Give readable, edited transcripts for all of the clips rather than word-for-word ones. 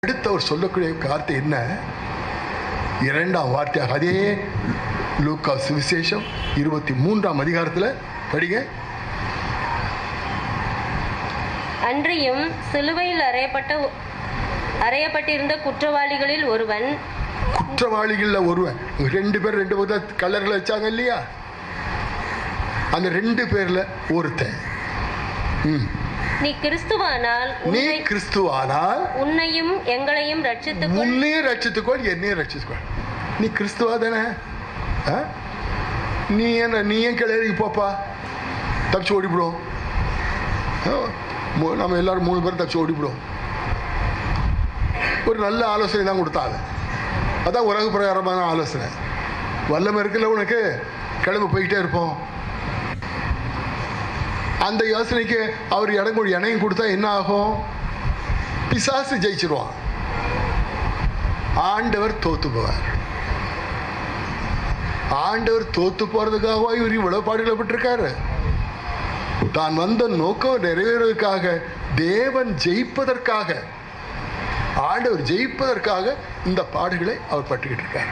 அடுத்து அவர் சொல்லக்கூடிய வார்த்தை என்ன? இரண்டாம் வார்த்தையாக அதே லூக்கா சுவிசேஷம் 23ஆம் அதிகாரத்தில் படிங்க. அன்றியும் சிலுவையில் அறையப்பட்டிருந்த குற்றவாளிகளில் ஒருவன், குற்றவாளிகளில் ஒருவன், 2 பேர் 2 பக்கம் கல்லர்களை வச்சாங்க இல்லையா, அந்த 2 பேர்ல ஒருத்தன், நீ கிறிஸ்துவானால் உன்னையும் எங்களையும் ரட்சித்துக்கொள், உன்னையும் ரட்சித்துக்கொள், என்னையும் ரட்சித்துக்கொள். நீ கிறிஸ்துவா தானே, நீ ஏன் கிளறி போப்பா, தப்பிச்சு ஓடிவிடும். நம்ம எல்லாரும் 3 பேரும் தப்பிச்சு ஓடிவிடும். ஒரு நல்ல ஆலோசனை தான் கொடுத்தாங்க. அதான் உலக பிரகாரமான ஆலோசனை. வல்லமை இருக்குல்ல உனக்கு, கிளம்பி போய்கிட்டே இருப்போம். அந்த யோசனைக்கு அவர் இணையும் கொடுத்தா என்ன ஆகும்? பிசாசு ஜெயிச்சிருவான், ஆண்டவர் தோத்து போவார். ஆண்டவர் தோத்து போறதுக்காக இவர் இவ்வளவு பாடுகளப்பட்டிருக்காரு. தான் வந்த நோக்கம் நிறைவேறுவதற்காக, தேவன் ஜெயிப்பதற்காக, ஆண்டவர் ஜெயிப்பதற்காக இந்த பாடுகளை அவர் பட்டுக்கிட்டு இருக்கார்.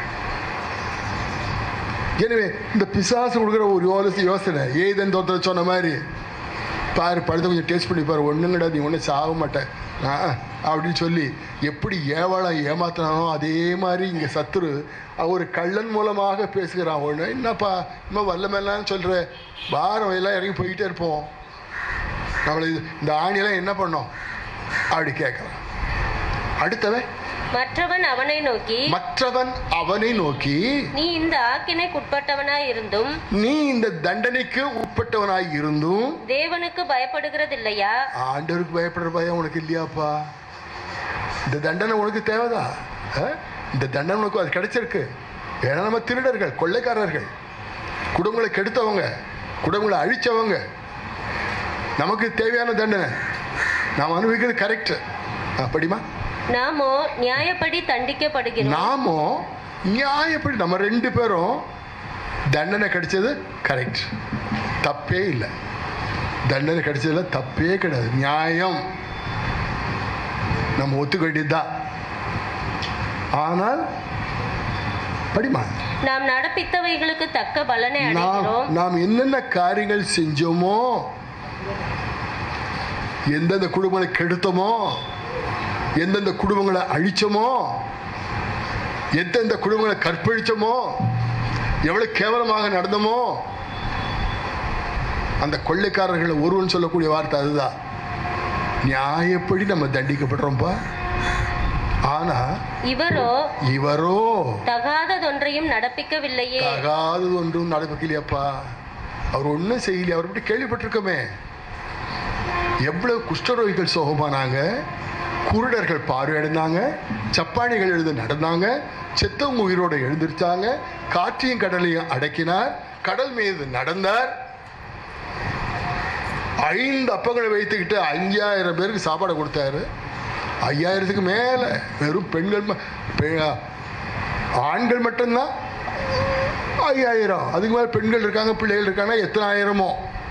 எனவே இந்த பிசாசு கொடுக்குற ஒரு யோசனை, ஏதன் தோத்த சொன்ன மாதிரி, பாரு படுத்த கொஞ்சம் டேஸ்ட் பண்ணி பாரு, ஒன்றும் கிடையாது, நீ ஒன்றும் சாக மாட்டேன் அப்படின்னு சொல்லி எப்படி ஏவாளை ஏமாத்தினானோ அதே மாதிரி இங்கே சத்துரு ஒரு கள்ளன் மூலமாக பேசுகிறான். ஒன்று, என்னப்பா இன்னும் வல்லமெல்லாம் சொல்கிற, பாரம் எல்லாம் இறங்கி போய்கிட்டே இருப்போம், நம்மளை இந்த ஆணியெல்லாம் என்ன பண்ணோம் அப்படி கேட்கலாம். அடுத்தவன் மற்றவன் அவனை நோக்கி நீ இந்த ஆக்கினைக்கு உட்பட்டவனாய் இருந்தும், நீ இந்த தண்டனைக்கு உட்பட்டவனாய் இருந்தும் தேவனுக்கு பயப்படுகிறது இல்லையா? ஆண்டவருக்கு பயப்படுற பயம் உனக்கு இல்லையாப்பா? இந்த தண்டனை உனக்கு தேவைதா? இந்த தண்டனை உனக்கு அது கிடைச்சிருக்கு. ஏன்னா நம்ம திருடர்கள், கொள்ளைக்காரர்கள், குடும்பங்களை கெடுத்தவங்க, குடும்பங்களை அழிச்சவங்க. நமக்கு தேவையான தண்டனை நாம் அனுபவிக்கிறது கரெக்ட். அப்படிமா? நாமோ நியாயப்படி தண்டிக்கப்படுகிறோம். நாமோ நியாயப்படி, நம்ம 2 பேரும் தண்டனை கிடைச்சது கரெக்ட், தப்பே இல்லை. தண்டனை கிடைச்சதுல தப்பே கிடையாது, நியாயம், நம்ம ஒத்துக்க வேண்டியதுதான். ஆனால் படிமா, நாம் நடப்பித்தவைகளுக்கு தக்க பலனை அடைகிறோம். நாம் என்னென்ன காரியங்கள் செஞ்சோமோ, எந்தெந்த குடும்பங்களை கெடுத்தோமோ, எந்தெந்த குடும்பங்களை அழிச்சோமோ, எந்தெந்த குடும்பங்களை கற்பழிச்சோமோ, எவ்வளவு கேவலமாக நடந்தோமோ, அந்த கொள்ளைக்காரர்களை ஒருவன் சொல்லக்கூடிய வார்த்தை அதுதான், நியாயப்படி நம்ம தண்டிக்கப்படுறோம்பா. ஆனா இவரோ தகாததொன்றையும் நடப்பிக்கவில்லையே. தகாதது ஒன்றும் நடப்பிக்கலையாப்பா, அவர் ஒன்றும் செய்யலையே. அவர் பற்றி கேள்விப்பட்டிருக்கோமே, எவ்வளவு குஷ்டரோகிகள் சோகமானாங்க, குருடர்கள் பார்வையடைந்தாங்க, சப்பானிகள் எழுந்து நடந்தாங்க, செத்தவங்க உயிரோடு எழுந்திருச்சாங்க, காற்றையும் கடலையும் அடக்கினார், கடல் மீது நடந்தார், 5 அப்பங்களை வைத்துக்கிட்டு 5000 பேருக்கு சாப்பாடு கொடுத்தாரு. 5000க்கு மேல வெறும் பெண்கள், ஆண்கள் மட்டும்தான் 5000, அதுக்கு மேல பெண்கள் இருக்காங்க, பிள்ளைகள் இருக்காங்க, எத்தனை ஆயிரமோ.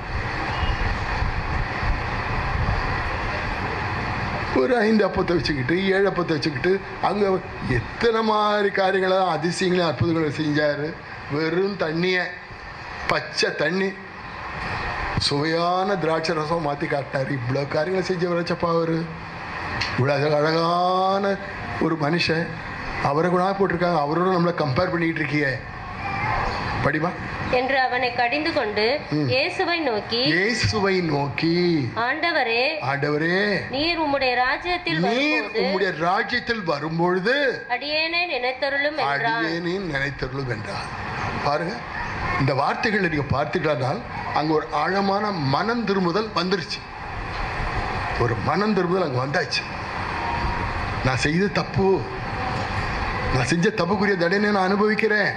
ஒரு 5 அப்பத்தை வச்சுக்கிட்டு 7 அப்பத்தை வச்சுக்கிட்டு அங்கே எத்தனை மாதிரி காரியங்களை, அதிசயங்களையும் அற்புதங்களை செஞ்சார். வெறும் தண்ணியை, பச்சை தண்ணி, சுவையான திராட்சை ரசம் மாற்றி காட்டினார். இவ்வளோ காரியங்களை செஞ்சவர் வச்சப்பா. அவர் இவ்வளோ அழகான ஒரு மனுஷன், அவரை கூட போட்டிருக்காங்க, அவரோட நம்மளை கம்பேர் பண்ணிக்கிட்டு இருக்கிய படிமா என்று அவனை கடிந்து கொண்டு இயேசுவை நோக்கி ஆண்டவரே, நீர் உம்முடைய ராஜ்யத்தில் வரும்பொழுது அடியேனை நினைத்தருளும் என்றார். பாருங்க, இந்த வார்த்தைகளை நீங்க பார்த்தீங்கன்னால் அங்க ஒரு ஆழமான மனம் திரும்புதல் வந்துருச்சு. ஒரு மனம் திரும்புதல் அங்க வந்தாச்சு. நான் செய்த தப்பு, நான் செஞ்ச தப்புக்குரிய தண்டனை நான் அனுபவிக்கிறேன்.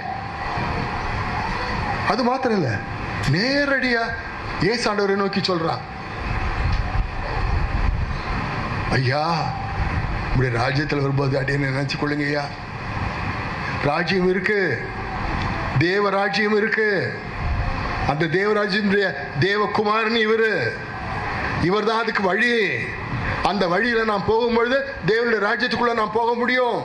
அது மாத்திரம் இல்ல, நேரடியா ஏசாண்டவரை நோக்கி சொல்றான், ஐயா இப்படி ராஜ்யத்தில் வரும்போது அப்படின்னு நினைச்சு கொள்ளுங்க ஐயா. ராஜ்யம் இருக்கு, தேவராஜ்யம் இருக்கு. அந்த தேவராஜ்யம் தேவகுமாரன் இவர் தான் அதுக்கு வழி. அந்த வழியில நான் போகும்பொழுது தேவனுடைய ராஜ்யத்துக்குள்ள நான் போக முடியும்.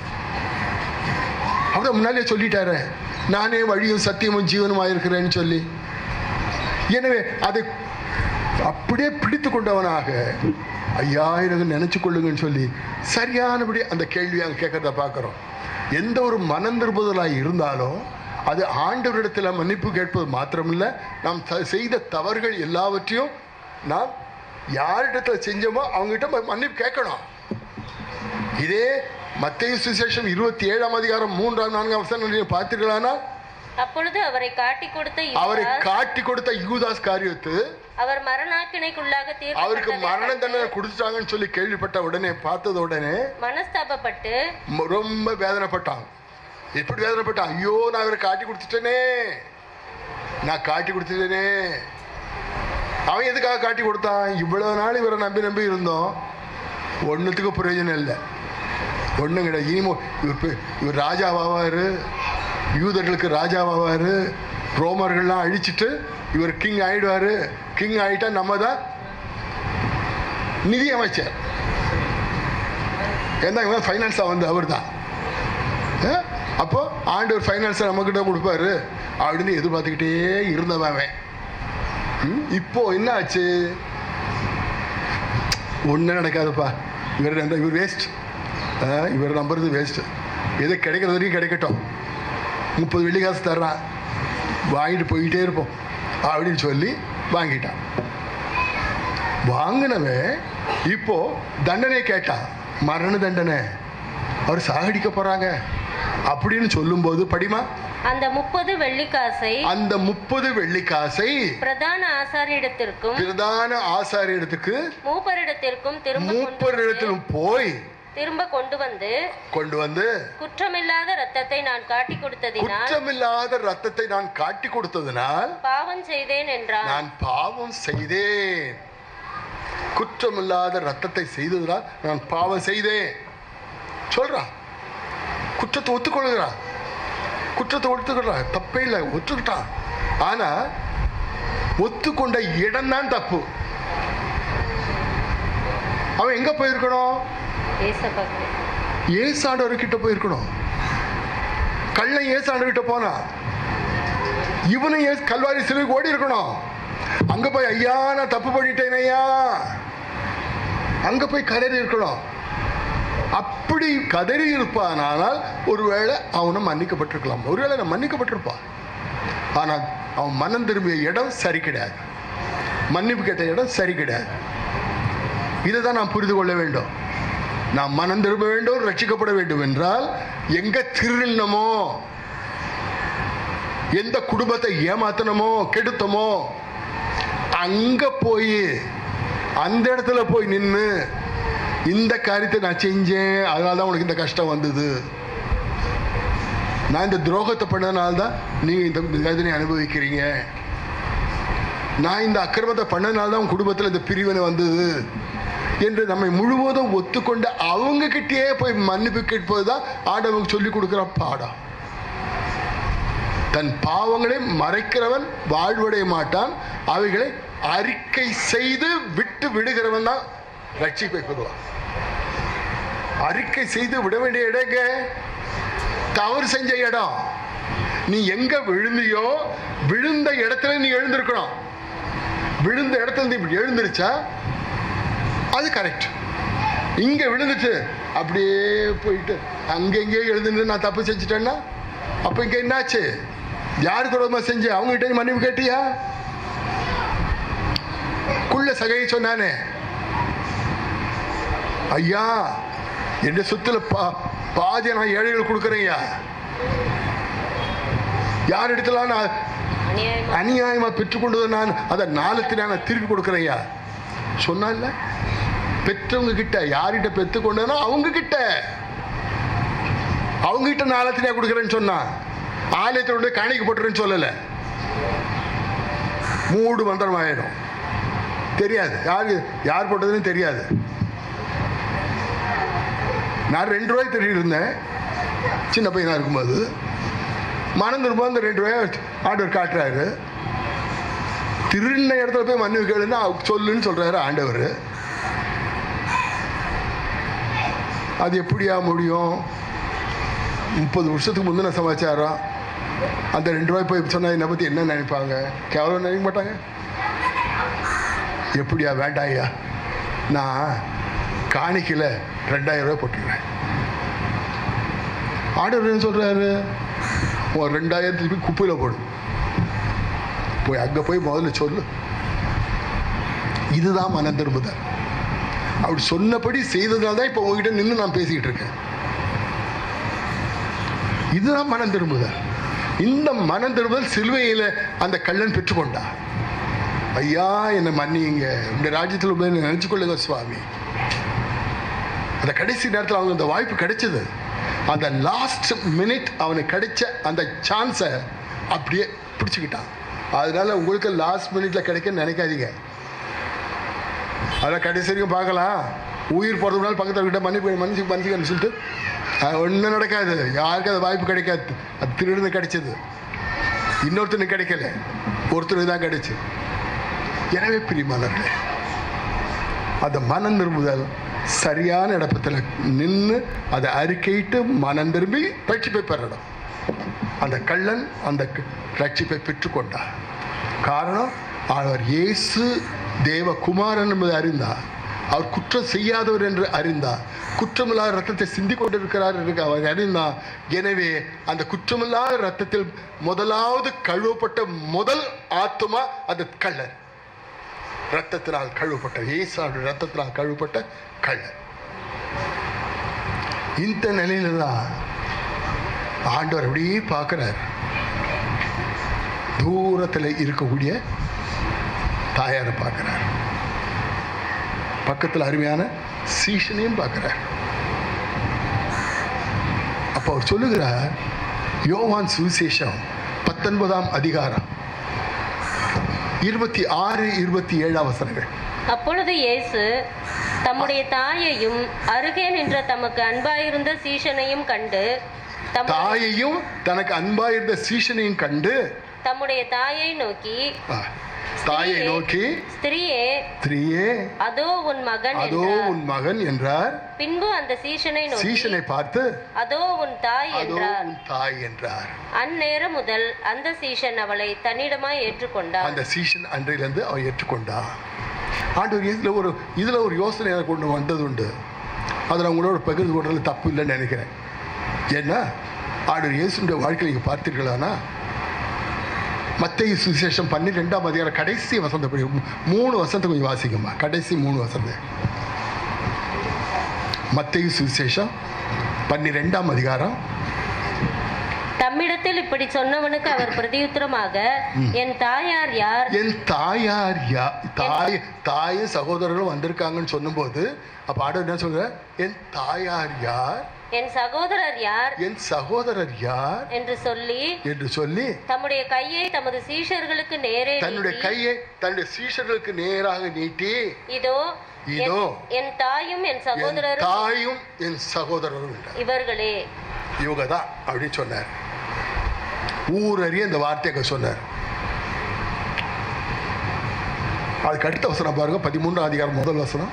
அவர் முன்னாலே சொல்லிட்டாரு, நானே வழியும் சத்தியமும் ஜீவனும் இருக்கிறேன்னு சொல்லி. எனவே அதை அப்படியே பிடித்து கொண்டவனாக, ஐயா எனக்கு நினைச்சு கொள்ளுங்கன்னு சொல்லி சரியானபடி அந்த கேள்வியை அங்கே கேட்கறத பார்க்குறோம். எந்த ஒரு மனம் திரும்புதலாக இருந்தாலும் அது ஆண்டவரிடத்தில் மன்னிப்பு கேட்பது மாத்திரமில்லை, நாம் செய்த தவறுகள் எல்லாவற்றையும் நாம் யாரிடத்தில் செஞ்சோமோ அவங்ககிட்ட மன்னிப்பு கேட்கணும். இதே மத்தேயு சுவிசேஷம் 27ஆம் அதிகாரம் 3-4 வசனங்களை பார்த்தீர்களானால், அப்பொழுது அவரை காட்டி கொடுத்த யூதாஸ் காரியத்து அவர் மரணாக்கினைக்குள்ளாக அவருக்கு மரண தண்டனை கொடுத்துட்டாங்கன்னு சொல்லி கேள்விப்பட்ட உடனே, பார்த்தத உடனே மனஸ்தாபப்பட்டு ரொம்ப வேதனைப்பட்டான். எப்படி வேதனைப்பட்டான்? ஐயோ நான் இவரை காட்டி கொடுத்துட்டேனே. அவன் எதுக்காக காட்டி கொடுத்தான்? இவ்வளவு நாள் இவரை நம்பி இருந்தோம், ஒன்னுத்துக்கு பிரயோஜனம் இல்லை, ஒன்றும் கிடையாது. இனிமோ இவர் ராஜாவாவாரு, யூதர்களுக்கு ராஜாவாவாரு, ரோமர்கள்லாம் அழிச்சிட்டு இவர் கிங் ஆயிடுவாரு. கிங் ஆயிட்டா நம்ம தான் நிதி அமைச்சர், ஏன்னா ஃபைனான்ஸா வந்து அவர் தான். அப்போ ஆண்டவர் ஃபைனான்ஸை நம்மக்கிட்ட கொடுப்பாரு அப்படின்னு எதிர்பார்த்துக்கிட்டே இருந்தவன். இப்போ என்ன ஆச்சு? ஒன்றும் நடக்காதுப்பா, இவர் வேஸ்ட், இவர் நம்புறது வேஸ்ட், எது கிடைக்கிறது வரைக்கும் கிடைக்கட்டும், 30 வெள்ளி காசு தர்றான், வாங்கிட்டு போயிட்டே இருப்போம் அப்படின்னு சொல்லி வாங்கிட்டான். வாங்கினவன் இப்போ தண்டனை கேட்டான், மரண தண்டனை, அவர் சாகடிக்க போறாங்க அப்படின்னு சொல்லும்போது, படிமா, அந்த 30 வெள்ளிக்காசை பிரதான ஆசாரியரிடத்துக்கு மூப்பரிடத்திலும் போய் திரும்ப கொண்டு வந்து குற்றமில்லாத ரத்தத்தை நான் காட்டி கொடுத்ததினால் பாவம் செய்தேன் என்றான். நான் பாவம் செய்தேன், குற்றமில்லாத ரத்தத்தை செய்ததினால் நான் பாவம் செய்தேன் சொல்றான். குற்றத்தை ஒத்துக்கொள்கிறான், தப்பே இல்லை, ஒத்துக்கிட்டான். ஆனா ஒத்துக்கொண்ட இடம் தான் தப்பு. அவன் எங்க போயிருக்கணும்? ஏசாண்டவர்கிட்ட போயிருக்கணும். கள்ளன் ஏசாண்டவர்கிட்ட போனா, இவனும் கல்வாரி சிலுவைக்கு ஓடி இருக்கணும். அங்க போய் ஐயா நான் தப்பு பண்ணிட்டேன் ஐயா, அங்க போய் கதறி இருக்கணும். அப்படி கதறி இருப்பானால் ஒருவேளை அவனை மன்னிக்கப்பட்டிருக்கலாம், ஒருவேளை நான் மன்னிக்கப்பட்டிருப்பான். ஆனால் அவன் மனம் திரும்பிய இடம் சரி கிடையாது, மன்னிப்பு கேட்ட இடம் சரி கிடையாது. இதை தான் நாம் புரிந்து கொள்ள வேண்டும். நாம் மனம் திரும்ப வேண்டும், ரட்சிக்கப்பட வேண்டும் என்றால் எங்க திருநமோ, எந்த குடும்பத்தை ஏமாத்தனமோ கெடுத்தமோ அங்க போய் அந்த இடத்துல போய் நின்று இந்த காரியத்தை நான் செஞ்சேன், அதனால்தான் உனக்கு இந்த கஷ்டம் வந்தது, நான் இந்த துரோகத்தை பண்ணதுனால்தான் நீங்க இந்த வேதனை அனுபவிக்கிறீங்க, நான் இந்த அக்கிரமத்தை பண்ணதுனால்தான் உன் குடும்பத்தில் இந்த பிரிவினை வந்தது என்று நம்மை முழுவதும் ஒத்துக்கொண்டு அவங்க கிட்டே போய் மன்னிப்பு கேட்பதுதான் ஆண்டவங்க சொல்லி கொடுக்கிற பாடம். தன் பாவங்களை மறைக்கிறவன் வாழ்வடைய மாட்டான், அவைகளை அறிக்கை செய்து விட்டு விடுகிறவன் தான் ரட்சிப்பை பெறுவான். அறிக்கை செய்து விட வேண்டிய இடங்க தவறு செஞ்ச இடம். நீ எங்க விழுந்தியோ விழுந்த இடத்துல நீ எழுந்திருக்கணும். விழுந்த இடத்துல நீ எழுந்திருச்சா அது கரெக்ட். இங்க விழுந்துச்சு அப்படியே போயிட்டு அங்கெங்கே எழுந்து நான் தப்பு செஞ்சுட்டேன்னா அப்ப இங்க என்னாச்சு? யாருக்கு ரோமா செஞ்ச? அவங்க கிட்ட மன்னிப்பு கேட்டியா? குள்ள சகையை சொன்னானே, ஐயா என் சொத்துல பாதியை நான் ஏழைகள் கொடுக்குறேன்யா, யார் இடத்துல நான் அநியாயமா பெற்றுக்கொண்டது நான் அதை நாளத்தில் நான் திருப்பி கொடுக்குறேன்யா சொன்னால. பெற்றவங்க கிட்ட யார்கிட்ட பெற்றுக்கொண்டனோ அவங்க கிட்ட நாளத்திலே கொடுக்குறேன்னு சொன்னா, ஆலயத்தோட காணிக்கு போட்டுறேன்னு சொல்லல. மூடு மந்திரம் ஆயிடும், தெரியாது யார் போட்டதுன்னு தெரியாது. நான் 2 ரூபாய் திருடி இருந்தேன் சின்ன பையனா இருக்கும்போது. மனம் திரும்ப அந்த 2 ரூபாய் ஆண்டவர் காட்டுறாரு. திருடின இடத்துல போய் மன்னிப்பு கேளுன்னா சொல்லுன்னு சொல்றாரு ஆண்டவர். அது எப்படியா முடியும்? 30 வருஷத்துக்கு முந்தின சமாச்சாரம். அந்த 2 ரூபாய் போய் சொன்னால் என்னை பற்றி என்ன நினைப்பாங்க? கேவலம் நினைக்க மாட்டாங்க. எப்படியா? வேண்டாயா, நான் காணிக்கையில் 2000 ரூபாய் போட்டுருவேன். ஆர்டர் என்ன சொல்கிறாரு? 2000 திருப்பி குப்பையில் போடும். போய் அங்கே போய் முதல்ல சொல்லு. இதுதான் மனம் திரும்புதல். அப்படி சொன்னபடி செய்ததுனால தான் இப்போ உங்ககிட்ட நின்று நான் பேசிக்கிட்டு இருக்கேன். இதுதான் மனம் திரும்புதல். இந்த மனம் திரும்புதல் சிலுவையில் அந்த கள்ளன் பெற்றுக்கொண்டா. ஐயா என்னை மன்னிங்க, இந்த ராஜ்யத்தில் போய் நினைச்சுக்கொள்ளுங்க சுவாமி. அந்த கடைசி நேரத்தில் அவங்க அந்த வாய்ப்பு கிடைச்சது. அந்த லாஸ்ட் மினிட் அவனுக்கு கிடைச்ச அந்த சான்ஸை அப்படியே பிடிச்சிக்கிட்டான். அதனால உங்களுக்கு லாஸ்ட் மினிட்ல கிடைக்க நினைக்காதீங்க. அதான் கடைசி வரைக்கும் பார்க்கலாம். உயிர் போகிறதுனால பக்கத்தில் கிட்ட மன்னிச்சுக்கன்னு சொல்லிட்டு ஒன்றும் நடக்காது. யாருக்கும் அது வாய்ப்பு கிடைக்காது. அது திருடுன்னு கிடைச்சது, இன்னொருத்தனுக்கு கிடைக்கல, ஒருத்தருக்கு தான் கிடைச்சது. எனவே பிரியமானவர்களே, அந்த மனம் திரும்புதல் சரியான இடத்துல நின்று அதை அறிக்கையிட்டு மனம் திரும்பி ரட்சிப்பை பெறணும். அந்த கள்ளன் அந்த ரட்சிப்பை பெற்றுக்கொண்டார். காரணம், அவர் இயேசு தேவகுமாரன் என்பதை அறிந்தார். அவர் குற்றம் செய்யாதவர் என்று அறிந்தார். குற்றமில்லாத ரத்தத்தை சிந்தி கொண்டிருக்கிறார் என்று அவர் அறிந்தார். எனவே அந்த குற்றமில்லாத ரத்தத்தில் முதலாவது கழுவப்பட்ட முதல் ஆத்துமா அந்த கள்ளன். ரத்தத்தினால் கழுவப்பட்ட இயேசுவின் ரத்தத்தினால் கழுவப்பட்ட கள்ளன். இந்த நிலையில தான் ஆண்டவர் அப்படியே பார்க்கிறார். தூரத்தில் இருக்கக்கூடிய தாயாரை பார்க்கிறார், பக்கத்தில் அருமையான சீஷனையும் பார்க்கிறார். அப்போ அவர் சொல்லுகிறார், யோவான் சுவிசேஷம் 19ஆம் அதிகாரம் 26, 27 வசனங்கள். அப்பொழுது இயேசு தம்முடைய தாயையும் அருகே நின்ற தமக்கு அன்பாயிருந்த சீஷனையும் கண்டு, தாயையும் தனக்கு அன்பாயிருந்த சீஷனையும் கண்டு தம்முடைய தாயை நோக்கி ஸ்திரீயே அதோ உன் மகன் என்றார். பின்பு அந்த சீஷனை பார்த்து அதோ உன் தாய் என்றார். அந்நேரம் முதல் அந்த சீஷன் அவளை தன்னிடமாய் ஏற்றுக்கொண்டார். அந்த சீஷன் அன்றையிலிருந்து அவன் ஏற்றுக்கொண்டான். ஆண்டவர் இதுல ஒரு யோசனை கொண்டு வந்தது உண்டு. அதில் அவங்களோட பகிர்ந்து கொண்டதில் தப்பு இல்லைன்னு நினைக்கிறேன். ஏன்னா ஆண்டவர் இயேசுடைய வாழ்க்கையை நீங்கள் பார்த்தீர்களானா, மத்தேயு சுவிசேஷம் 12ஆம் அதிகாரம் கடைசி வசனத்தை 3 வசனத்தை கொஞ்சம் வாசிக்குமா. கடைசி 3 வசனத்தை. மத்தேயு சுவிசேஷம் 12ஆம் அதிகாரம். தம்மிடத்தில் இப்படி சொன்னவனுக்கு அவர் பிரதியுத்தரமாக, என் தாயார் யார்? தாயும் சகோதரர்களும் வந்திருக்காங்கன்னு சொன்னும்போது அப்ப ஆண்டவர் என்ன சொல்ற? என் தாயார் யார்? என் சகோதரர் யார் என்று சொல்லி தம்முடைய கையை தமது சீஷர்களுக்கு நேரே தன்னுடைய சீஷர்களுக்கு நேராக நீட்டி, இதோ என் தாயும் என் சகோதரரும் இவர்களே, இவங்க தான் அப்படின்னு சொன்னார். ஊரறிய இந்த வார்த்தையை சொன்னார். அதுக்கு அடுத்த வசனம் பாருங்க, 13ஆம் அதிகாரம் முதல் வசனம்.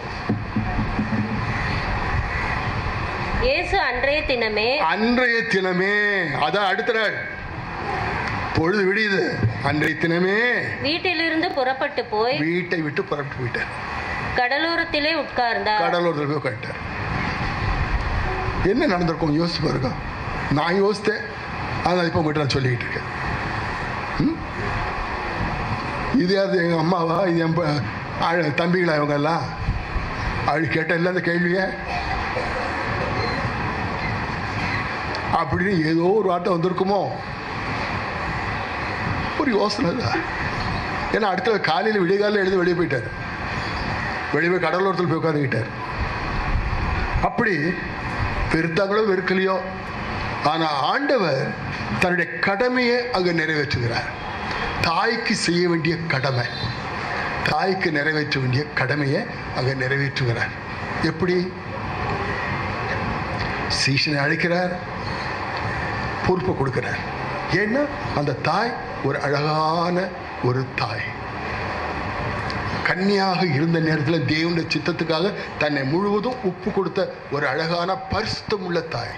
இயேசு அன்றைய தினமே, அதான் அடுத்த நாள் பொழுது விடியுது, அன்றைய தினமே வீட்டிலிருந்து புறப்பட்டு போய் வீட்டை விட்டு புறப்பட்டு போயிட்டார். கடலோரத்திலே உட்கார்ந்தார். கடலோரத்தில் போய் உட்கார்ந்தார். என்ன நடந்திருக்கும் யோசிச்சு பாருங்க. நான் யோசித்தேன், அதனால இப்போ உங்கள்கிட்ட நான் சொல்லிக்கிட்டு இருக்கேன். இது யாரு? எங்கள் அம்மாவா? இது என் தம்பிகளா? இவங்க எல்லாம் அப்படி கேட்ட இல்லை அந்த கேள்வியை. அப்படின்னு ஏதோ ஒரு வார்த்தை வந்திருக்குமோ, ஒரு யோசனை தான். ஏன்னா அடுத்த காலையில் விடிகாலில் எழுதி வெளியே போயிட்டார். வெளியே போய் கடலோரத்தில் போய் உட்காந்துக்கிட்டார். அப்படி வெறுத்தாங்களோ வெறுக்கலையோ, ஆனால் ஆண்டவர் தன்னுடைய கடமையை அங்கே நிறைவேற்றுகிறார். தாய்க்கு செய்ய வேண்டிய கடமை, தாய்க்கு நிறைவேற்ற வேண்டிய கடமையை அங்கே நிறைவேற்றுகிறார். எப்படி? சீஷனை அழைக்கிறார், பொறுப்பை கொடுக்கிறார். ஏன்னா அந்த தாய் ஒரு அழகான ஒரு தாய். கன்னியாக இருந்த நேரத்தில் தேவனுடைய சித்தத்துக்காக தன்னை முழுவதும் ஒப்பு கொடுத்த ஒரு அழகான பரிசுத்தம் உள்ள தாய்.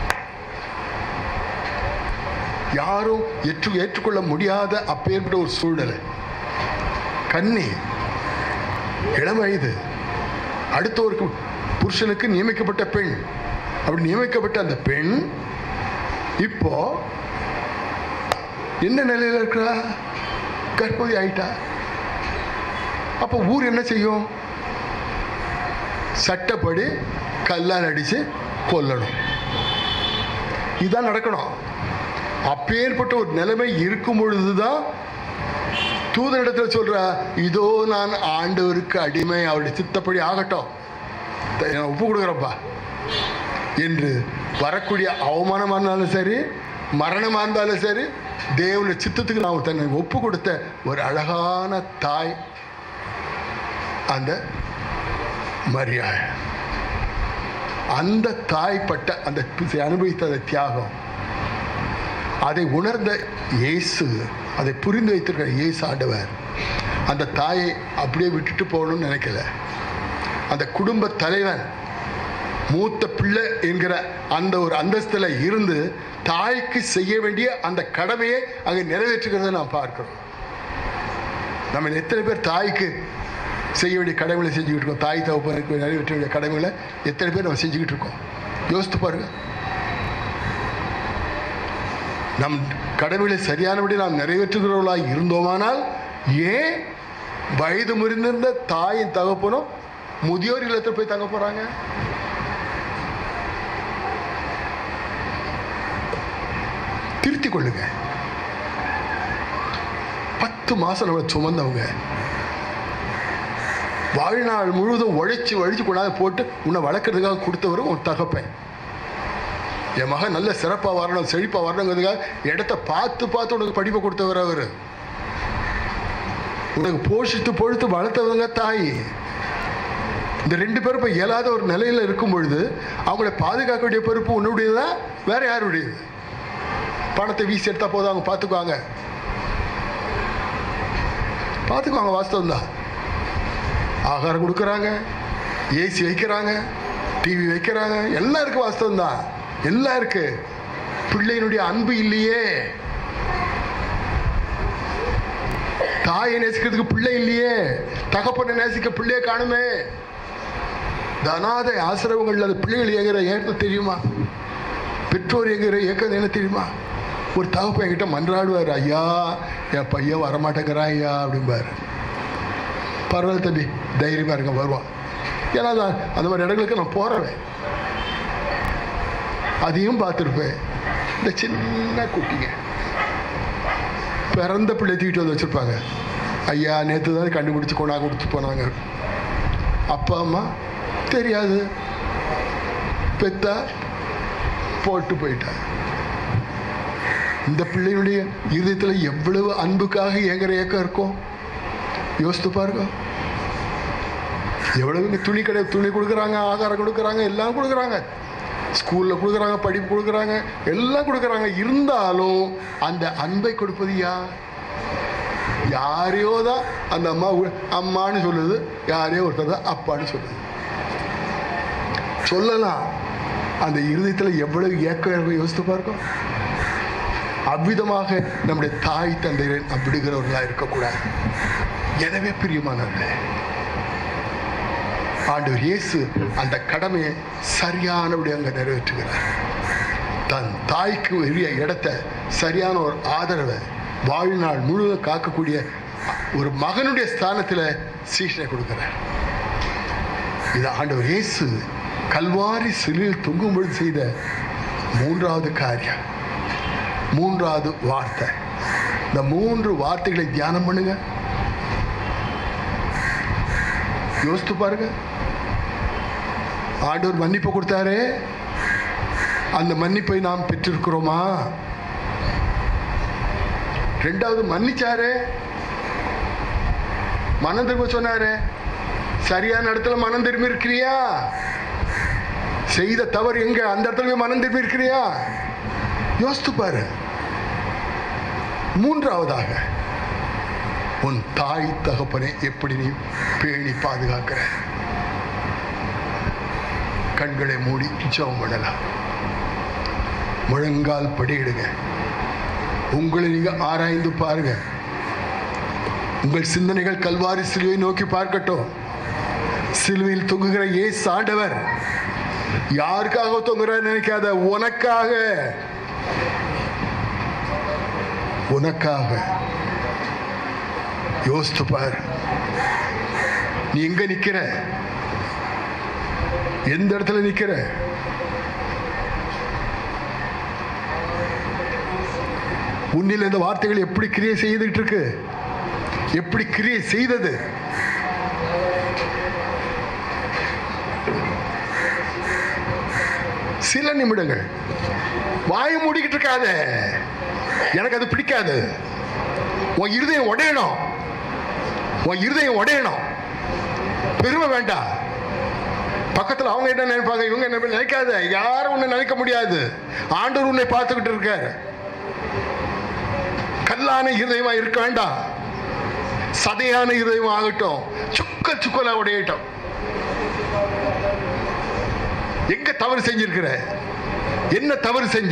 யாரும் ஏற்றுக்கொள்ள முடியாத அப்பேற்பட்ட ஒரு சூழ்நிலை. கன்னி, இளம் வயது, அடுத்த ஒரு புருஷனுக்கு நியமிக்கப்பட்ட பெண். அப்படி நியமிக்கப்பட்ட அந்த பெண் இப்போ என்ன நிலையில இருக்கிறா? கர்ப்பவதி ஆயிட்டா. அப்ப ஊர் என்ன செய்யும்? சட்டப்படி கல்லால் அடிச்சு கொல்லணும். இதுதான் நடக்கணும். அப்பேற்பட்ட ஒரு நிலைமை இருக்கும் பொழுதுதான் தூதனிடத்தில் சொல்ற, இதோ நான் ஆண்டவருக்கு அடிமை, அவருடைய சித்தப்படி ஆகட்டும், ஒப்பு கொடுக்குறப்பா என்று வரக்கூடிய அவமானமாக இருந்தாலும் சரி, மரணமாக இருந்தாலும் சரி, தேவனுடைய சித்தத்துக்கு நான் தன்னை ஒப்பு கொடுத்த ஒரு அழகான தாய் அந்த மரியாள். அந்த தாய்ப்பட்ட அந்த அனுபவித்த அந்த தியாகம், அதை உணர்ந்த இயேசு, அதை புரிந்து வைத்திருக்கிற இயேசு ஆண்டவர் அந்த தாயை அப்படியே விட்டுட்டு போகணும்னு நினைக்கல. அந்த குடும்ப தலைவன், மூத்த பிள்ளை என்கிற அந்த ஒரு அந்தஸ்தில் இருந்து தாய்க்கு செய்ய வேண்டிய அந்த கடமையை அங்கே நிறைவேற்றுகிறத நாம் பார்க்கிறோம். நம்ம எத்தனை பேர் தாய்க்கு செய்ய வேண்டிய கடமைகளை செஞ்சுக்கிட்டு இருக்கோம்? தாய் தகப்பனுக்கு நிறைவேற்ற வேண்டிய கடமைகளை எத்தனை பேர் நம்ம செஞ்சுக்கிட்டு இருக்கோம்? யோசித்து பாருங்க. நம் கடமைகளை சரியானபடி நாம் நிறைவேற்றுகிறவர்களாக இருந்தோமானால் ஏன் வயது முறிந்திருந்த தாயின் தகப்பனும் முதியோர் இல்லத்தில் போய் தங்க போறாங்க? திருத்திக் கொள்ளுங்க. 10 மாசம் நம்ம சுமந்தவங்க, வாழ்நாள் முழுவதும் உழைச்சி கொண்டாந்து போட்டு உன்னை வளர்க்கறதுக்காக கொடுத்தவரும் உன் தகப்பேன். என் மகன் நல்ல சிறப்பாக வரணும், செழிப்பாக வரணுங்கிறதுக்காக இடத்த பார்த்து உனக்கு படிப்பை கொடுத்தவர் அவர். உனக்கு போஷித்து பொழுத்து வளர்த்தவங்க தாய். இந்த 2 பேரும் இப்போ இயலாத ஒரு நிலையில் இருக்கும் பொழுது அவங்கள பாதுகாக்க வேண்டிய பொறுப்பு உன்னுடையதா வேற யாருடையது? பணத்தை வீசி எடுத்தா போதும், அவங்க பார்த்துக்குவாங்க. வாஸ்தவம் தான். ஆகாரம் கொடுக்குறாங்க, ஏசி வைக்கிறாங்க, டிவி வைக்கிறாங்க, எல்லாம் இருக்கு. வாஸ்தவம் தான், எல்லாம் இருக்கு. பிள்ளையினுடைய அன்பு இல்லையே. தாயை நேசிக்கிறதுக்கு பிள்ளை இல்லையே. தகப்பனை நேசிக்க பிள்ளையை காணுமே. அனாதை ஆசிரமங்கள்ல அந்த பிள்ளைகள் ஏங்குற ஏக்கம் தெரியுமா? பெற்றோர் ஏங்குற ஏக்கம் என்ன தெரியுமா? ஒரு தகப்பன் என்கிட்ட மன்றாடுவார், ஐயா என் பையன் வரமாட்டேங்கிறான் ஐயா அப்படிம்பாரு. பரவாயில்ல தம்பி, தைரியமா இருக்க, வருவான். ஏன்னா அந்த மாதிரி இடங்களுக்கு நான் போறவேன், அதையும் பார்த்துருப்பேன். இந்த சின்ன குட்டிங்க பிறந்த பிள்ளை தூக்கிட்டு வந்து வச்சிருப்பாங்க. ஐயா நேற்று தான் கண்டுபிடிச்சு கொண்டாங்க கொடுத்து போனாங்க. அப்பா அம்மா தெரியாது, பெத்தா போட்டு போயிட்டா. இந்த பிள்ளையுடைய இருதயத்தில் எவ்வளவு அன்புக்காக ஏங்குற ஏக்கம் இருக்கும் யோசித்து பாருங்க. எவ்வளவு துணி கொடுக்குறாங்க, ஆகாரம் கொடுக்குறாங்க, எல்லாம் கொடுக்குறாங்க, ஸ்கூலில் கொடுக்குறாங்க, படிப்பு கொடுக்குறாங்க, எல்லாம் கொடுக்குறாங்க. இருந்தாலும் அந்த அன்பை கொடுப்பது யாரையோ தான் அந்த அம்மா அம்மான்னு சொல்லுது, யாரையோ ஒருத்தர் தான் அப்பான்னு சொல்லுது. சொல்லலாம், அந்த இருதயத்தில் எவ்வளவு ஏக்கம் யோசித்து பார்க்கும். அவ்விதமாக நம்முடைய தாய் தந்தையை விடுகிறவர்களாக இருக்கக்கூடாது. எனவே பிரியமானவர்களே, ஆண்டவர் இயேசு அந்த கடமையை சரியானபடி அங்கே நிறைவேற்றுகிறார். தன் தாய்க்கு உரிய இடத்தை, சரியான ஒரு ஆதரவை வாழ்நாள் முழுவதும் காக்கக்கூடிய ஒரு மகனுடைய ஸ்தானத்தில் சீஷனை கொடுக்கிறார். இது ஆண்டவர் இயேசு கல்வாரி சிலுவையில் தொங்கும் பொழுது செய்த 3வது காரியம், 3வது வார்த்தை. இந்த 3 வார்த்தைகளை தியானம் பண்ணுங்க, யோசித்து பாருங்க. ஆண்டவர் மன்னிப்பு கொடுத்தாரே, அந்த மன்னிப்பை நாம் பெற்றிருக்கிறோமா? 2வது மன்னிச்சாரு, மனம் திரும்ப சொன்னாரு, சரியான இடத்துல மனம் திரும்பி இருக்கிறியா? செய்த தவறு எங்க, அந்த இடத்துல மனம் திரும்பி இருக்கிறியா? யோசித்து பாரு. 3வதாக உன் தாய் தகப்பனை எப்படி நீ பேணி பாதுகாக்கிற? கண்களை மூடி ஜெபம் பண்ணலாம். முழங்கால் படியிடுங்க. உங்களை நீங்க ஆராய்ந்து பாருங்க. உங்கள் சிந்தனைகள் கல்வாரி சிலுவை நோக்கி பார்க்கட்டும். சிலுவையில் தொங்குகிற இயேசு ஆண்டவர் யாருக்காக தொங்குறார் நினைக்காத, உனக்காக. உனக்காக யோசித்து பார். நீ எங்க நிக்கிற? எந்த இடத்துல நிக்கிற? உன்னில் இந்த வார்த்தைகள் எப்படி கிரியை செய்துட்டு இருக்கு? எப்படி கிரியை செய்தது? சில நிமிடங்கள் வாயை மூடிக்கிட்டு இருக்காத. எனக்கு அது பிடிக்காது. உன் இருதயம் உடையணும். உன் இருதயம் உடையணும். பெருமை வேண்டாம். பக்கத்தில் அவங்க என்ன நினைப்பாங்க, இவங்க என்ன நினைக்காத. யாரும் உன்னை நினைக்க முடியாது. ஆண்டவர் உன்னை பார்த்துக்கிட்டு இருக்காரு. கல்லான இருதயமா இருக்க வேண்டாம். சதையான இருதயம் ஆகட்டும். சுக்கல் சுக்கலா உடையட்டும். எங்க தவறு செஞ்சிருக்கிற? என்ன தவறு செஞ்ச?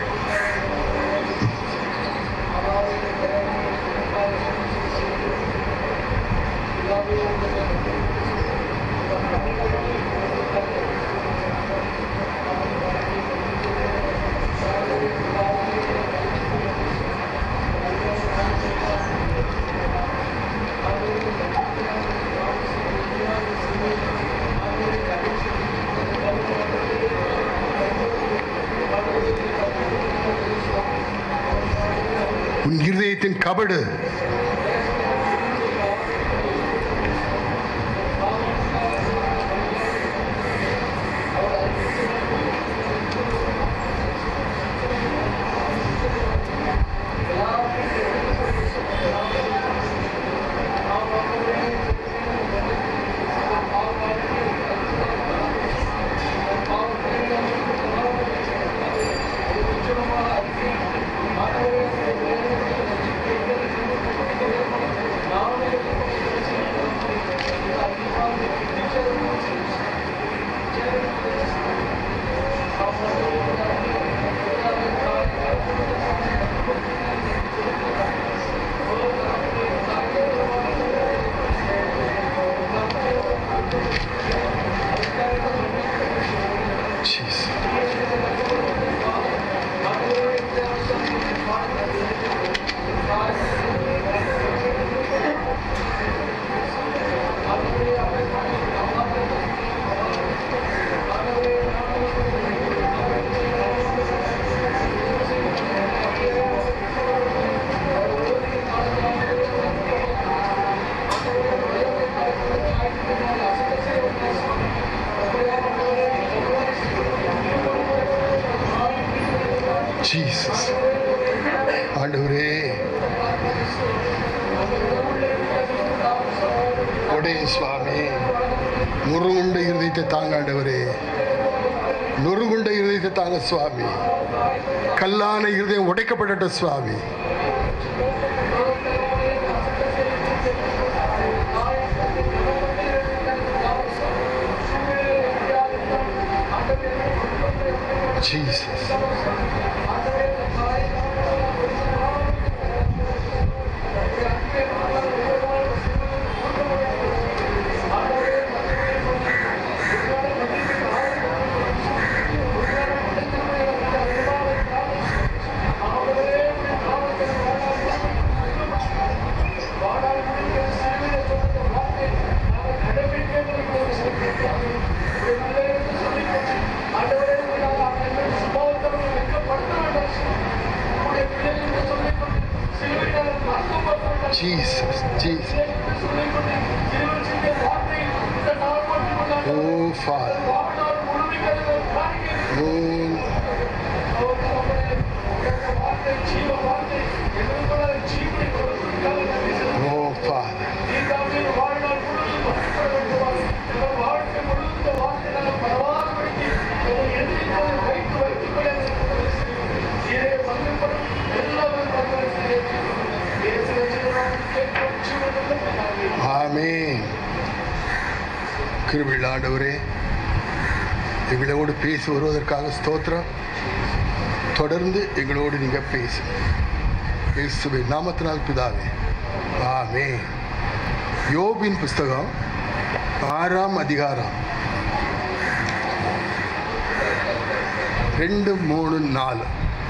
உன் இருதயத்தின் கபடு ஜீசஸ். ஆண்டவரே, உடைய சுவாமி, நொறுகுண்ட இருதயத்தை தாங்க. ஆண்டவரே, நொறுகுண்ட இருதயத்தை தாங்க சுவாமி. கல்லான இருதயம் உடைக்கப்பட்ட சுவாமி. Jesus. Jesus, Jesus. Oh, Father. Oh, Father. ஆமென். கிருபையுள்ள ஆண்டவரே, எங்களோடு பேசி வருவதற்காக ஸ்தோத்திரம். தொடர்ந்து எங்களோடு நீங்க பேசு. இயேசுவின் நாமத்தினால் பிதாவே, ஆமென். யோபின் புஸ்தகம் 6ஆம் அதிகாரம் 2, 3, 4.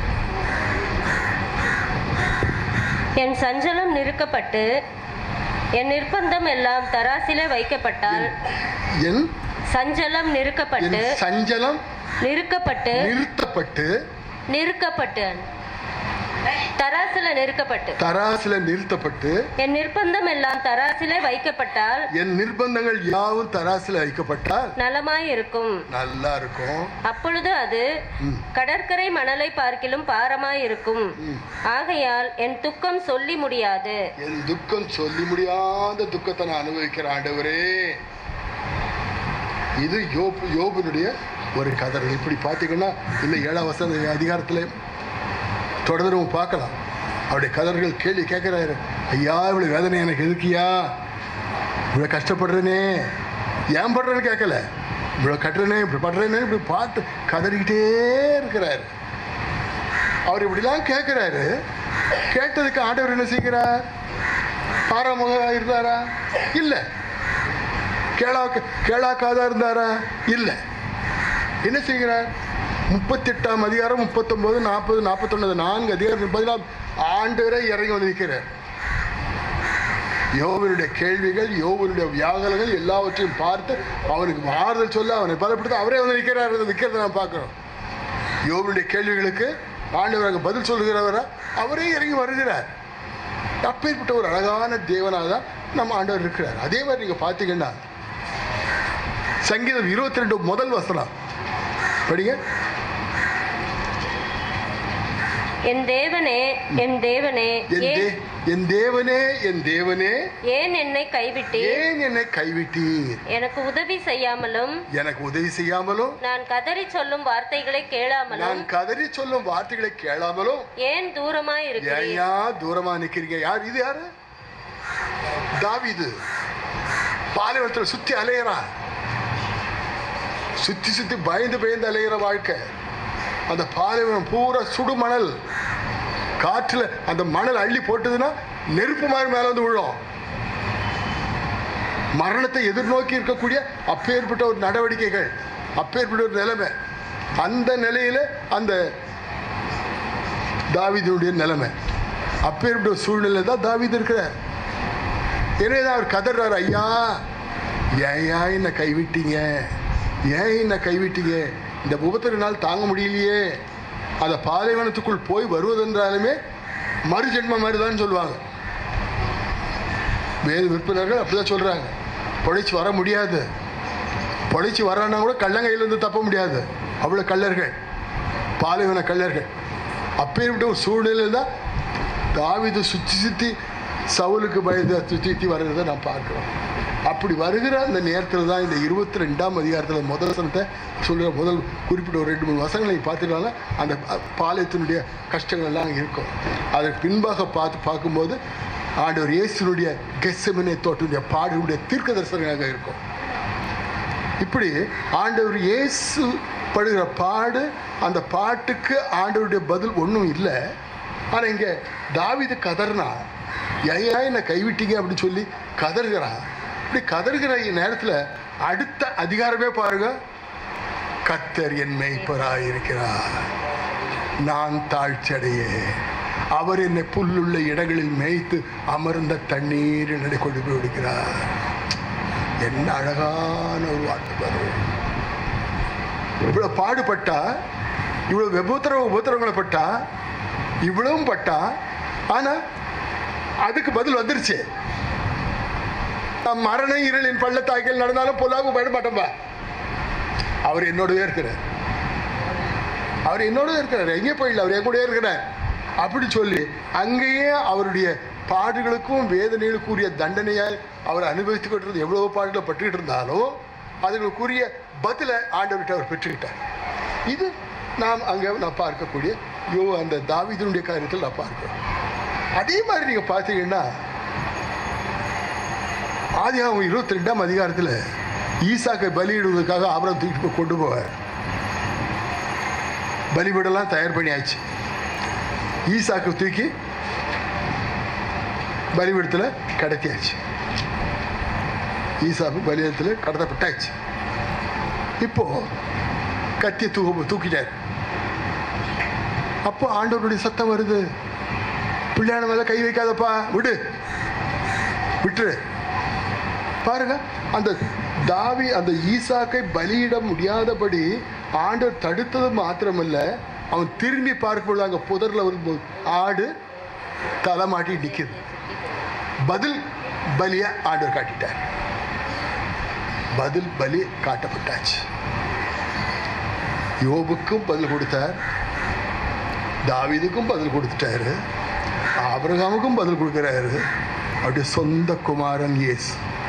என் சஞ்சலம் நிறுக்கப்பட்டு என் நிர்பந்தம் எல்லாம் தராசிலே வைக்கப்பட்டால், என் சஞ்சலம் நிறுக்கப்பட்டு சஞ்சலம் நிறுக்கப்பட்டு நிறுத்தப்பட்டு தராசில நிறுத்தப்பட்டு என் நிர்பந்தம் எல்லாம் தராசிலே வைக்கப்பட்டால், என் நிர்பந்தங்கள் யாவும் தராசில வைக்கப்பட்டால் நலமாய் இருக்கும், நல்லா இருக்கும். அப்பொழுது அது கடற்கரை மணலை பார்க்கிலும் பாரமாய் இருக்கும். ஆகையால் என் துக்கம் சொல்லி முடியாது. என் துக்கம் சொல்லி முடியாத துக்கத்தை நான் அனுபவிக்கிறேன் ஆண்டவரே. இது யோபுனுடைய ஒரு கதை. இப்படி பார்த்தீங்கன்னா இந்த 7ஆம் வசன அதிகாரத்தில் தொடர்ந்து நம்ம பார்க்கலாம். அவருடைய கதர்கள் கேள்வி கேட்கிறாரு, ஐயா இவ்வளவு வேதனை எனக்கு எதுக்கியா, இவ்வளவு கஷ்டப்படுறேனே, ஏன் படுறேன்னு கேட்கல, இவ்வளவு கட்டுறேனே இப்படி படுறேனே இப்படி பார்த்து கதறிக்கிட்டே இருக்கிறாரு. அவர் இப்படிலாம் கேட்கிறாரு. கேட்டதுக்கு ஆண்டவர் என்ன செய்கிறார்? பாராமுக இருந்தாரா? இல்லை. கேளாக்காதா இருந்தாரா? இல்லை. என்ன செய்கிறார்? 38ஆம் அதிகாரம் 39, 40, 41, 4 அதிகாரம் 14 ஆண்டவரை இறங்கி வந்து நிற்கிறார். யோபனுடைய கேள்விகள், யோபனுடைய வியாகலங்கள் எல்லாவற்றையும் பார்த்து அவனுக்கு ஆறுதல் சொல்ல, அவனை பலப்படுத்த அவரே வந்து நிற்கிறத நான் பார்க்கிறோம். யோபனுடைய கேள்விகளுக்கு ஆண்டவர் பதில் சொல்லுகிறவரா அவரே இறங்கி வருகிறார். அப்பேற்பட்ட ஒரு அழகான தேவனாக தான் நம்ம ஆண்டவர் இருக்கிறார். அதே மாதிரி நீங்க பார்த்தீங்கன்னா சங்கீதம் 22 முதல் வசனம் படிங்க. என் தேவனே, என் தேவனே, என் தேவனே, என் தேவனே, ஏன் என்னை கைவிட்டீர்? ஏன் என்னை கைவிட்டீர்? எனக்கு உதவி செய்யாமலும் நான் கதறி சொல்லும் வார்த்தைகளை கேளாமலும் ஏன் தூரமாய் இருக்கிறீர்? ஏன் தூரமா நிக்கிறீங்க? யார் இது? யாரு? தாவீது பாலைவனத்துல சுத்தி அலையறான். சுத்தி பயந்து அலைகிற வாழ்க்கை. அந்த பாலைவனம் பூரா சுடுமணல். காற்றுல அந்த மணல் அள்ளி போட்டதுன்னா நெருப்பு மாதிரி மேல வந்து விழும். மரணத்தை எதிர்நோக்கி இருக்கக்கூடிய அப்பேற்பட்ட ஒரு நடவடிக்கைகள், அப்பேற்பட்ட ஒரு நிலைமை. அந்த நிலையில அந்த தாவீதுடைய நிலைமை, அப்பேற்பட்ட ஒரு சூழ்நிலை தான் தாவீது இருக்கிறார். எனவேதான் அவர் கதறார், ஐயா ஏன் என்ன கைவிட்டீங்க, ஏன் என்ன கைவிட்டீங்க, இந்த 30 நாள் தாங்க முடியலையே. அந்த பாலைவனத்துக்குள் போய் வருவதென்றாலுமே மறுஜென்மம் மாதிரிதான் சொல்லுவாங்க. வேறு விற்பனர்கள் அப்படிதான் சொல்றாங்க. பொழைச்சி வர முடியாது, பொழைச்சி வரான்னா கூட கள்ளங்கையிலிருந்து தப்ப முடியாது. அவ்வளவு கள்ளர்கள், பாலைவன கள்ளர்கள். அப்பேற்பட்ட ஒரு சூழ்நிலையில் தான் தாவீது சுத்தி சவுலுக்கு பயந்து சுத்தி வர்றதை நான் பார்க்கிறோம். அப்படி வருகிற அந்த நேரத்தில் தான் இந்த 22ஆம் அதிகாரத்தில் முதல் வசனத்தை சொல்கிற முதல் குறிப்பிட்ட ஒரு 2-3 வசனங்களை பார்த்துட்டாங்க. அந்த பாளையத்தினுடைய கஷ்டங்கள் எல்லாம் இருக்கும். அதற்கு பின்பாக பார்க்கும்போது ஆண்டவர் இயேசுனுடைய கெத்செமனே தோட்டத்துடைய பாடுடைய தீர்க்க தரிசனமாக இருக்கும். இப்படி ஆண்டவர் இயேசு படுகிற பாடு, அந்த பாட்டுக்கு ஆண்டவருடைய பதில் ஒன்றும் இல்லை. ஆனால் இங்கே தாவீது கதறினா, ஐயா என்னை கைவிட்டீங்க அப்படின்னு சொல்லி கதறுகிறான். இப்படி கதறுகிற நேரத்தில் அடுத்த அதிகாரமே பாருங்க, கர்த்தர் என் மேய்ப்பராயிருக்கிறார், நான் தாழ்ச்சடையே, அவர் என்னை புல்லுள்ள இடங்களில் மேய்த்து அமர்ந்த தண்ணீர் என்னை கொண்டு போய் விடுகிறார். என்ன அழகான ஒரு வார்த்தை பாரு. இவ்வளவு பாடுபட்டா, இவ்வளவு உபத்திரவங்களை பட்டா, இவ்வளவும் பட்டா, ஆனா அதுக்கு பதில் வந்துருச்சு. மரண இருளின் பள்ளத்தாக்கில் நடந்தாலும் பொல்லாப்பு பயப்பட மாட்டோம்பா, அவர் என்னோடவே இருக்கிறார், அவர் என்னோடவே இருக்கிறார், எங்கே போயிடல, அவர் என் கூட இருக்கிறார் அப்படி சொல்லி அங்கேயே அவருடைய பாடுகளுக்கும் வேதனைகளுக்குரிய தண்டனையால் அவர் அனுபவித்துக்கிட்டு எவ்வளவு பாடுகளை பட்டுக்கிட்டு இருந்தாலும் அதுகளுக்குரிய பதிலை ஆண்டவர்கிட்ட அவர் பெற்றுக்கிட்டார். இது நாம் அங்கே நான் பார்க்கக்கூடிய அந்த தாவீதுனுடைய காரியத்தில் நான் பார்க்கிறோம். அதே மாதிரி நீங்க பார்த்தீங்கன்னா ஆதியாகமம் 22ஆம் அதிகாரத்தில் ஈசாக்கை பலியிடுவதற்காக ஆபிரகாம் தூக்கி கொண்டு போவார். பலிபீடெல்லாம் தயார் பண்ணியாச்சு. ஈசாக்கை தூக்கி பலிபீடத்தில் கடத்தியாச்சு. ஈசாக்கு பலிபீடத்தில் கடத்தப்பட்டாச்சு. இப்போ கத்தியை தூக்கிட்டார். அப்போ ஆண்டவருடைய சத்தம் வருது, பிள்ளையான மேல கை வைக்காதப்பா, விட்டுரு. பாருங்க, அந்த ஈசாக்கை பலியிட முடியாதபடி ஆண்டவர் தடுத்தது மாத்திரமல்ல, அவன் திரும்பி பார்க்கும்போது அங்கே புதரில் வரும்போது ஆடு தலை மாட்டி நிற்குது. பதில் பலியை ஆண்டவர் காட்டிட்டார். பதில் பலி காட்டப்பட்டாச்சு. யோபுக்கும் பதில் கொடுத்தார், தாவீதுக்கும் பதில் கொடுத்துட்டாரு, ஆபிரகாமுக்கும் பதில் கொடுக்குறாரு. அவருடைய சொந்த குமாரன் இயேசு